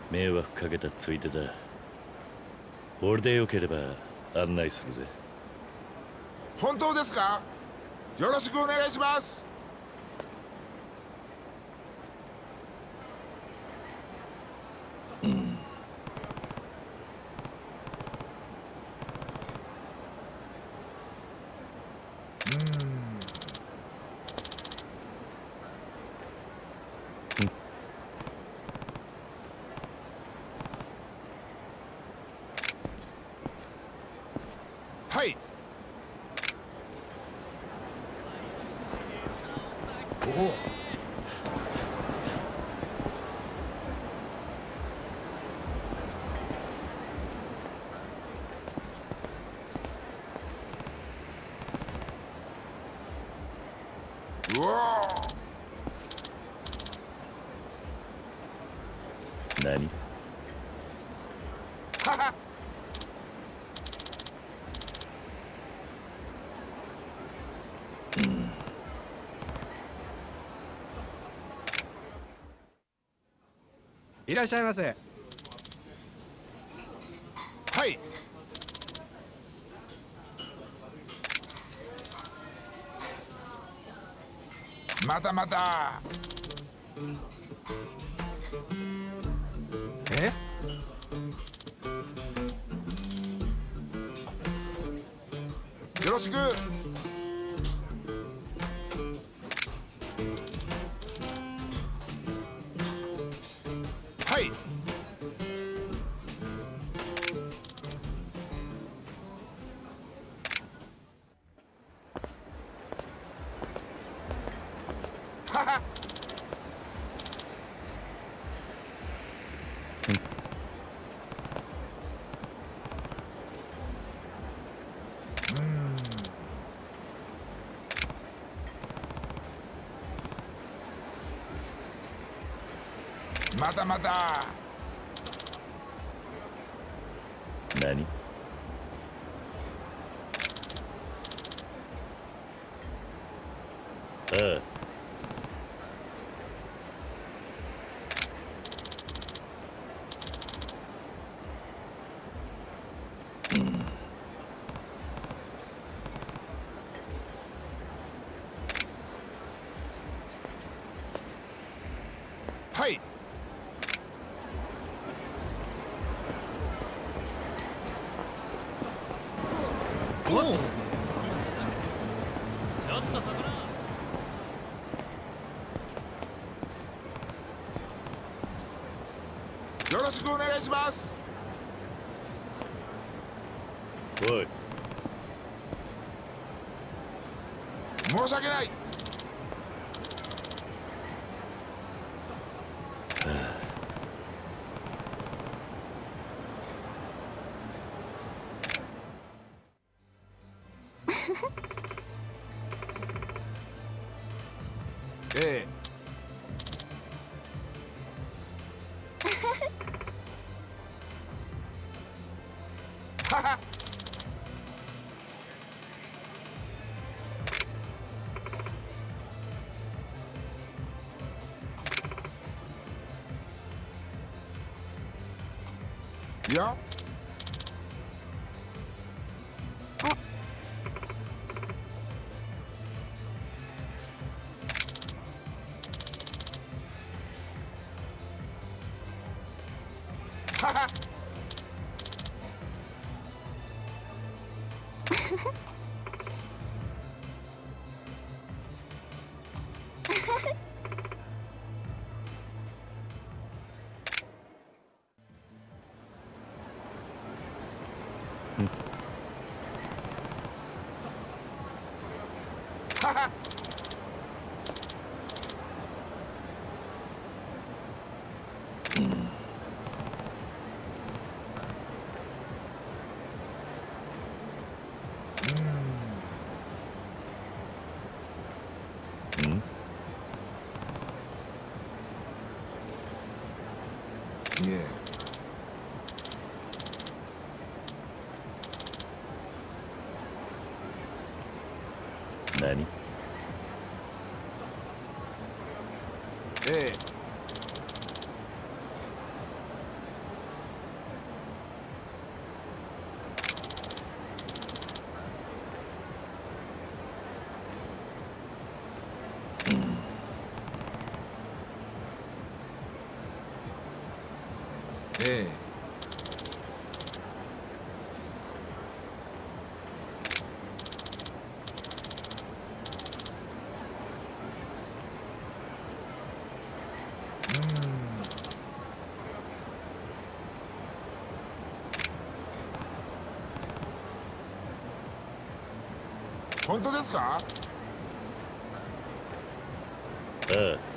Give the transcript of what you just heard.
迷惑かけたついでだ。俺でよければ案内するぜ。 本当ですか？よろしくお願いします。はい。おお。うわー。何？ はは。 いらっしゃいませ。 はい。またまた。 え？ よろしく。はい。はは。またまた。 何？ああ。 はい。 おお。 ちょっとそこら。 よろしくお願いします。 おい。 申し訳ない。ええ。はは。いや。はは。はは。 ん？ いえ。 何？ ええ。 ええ。本当ですか？ ああ、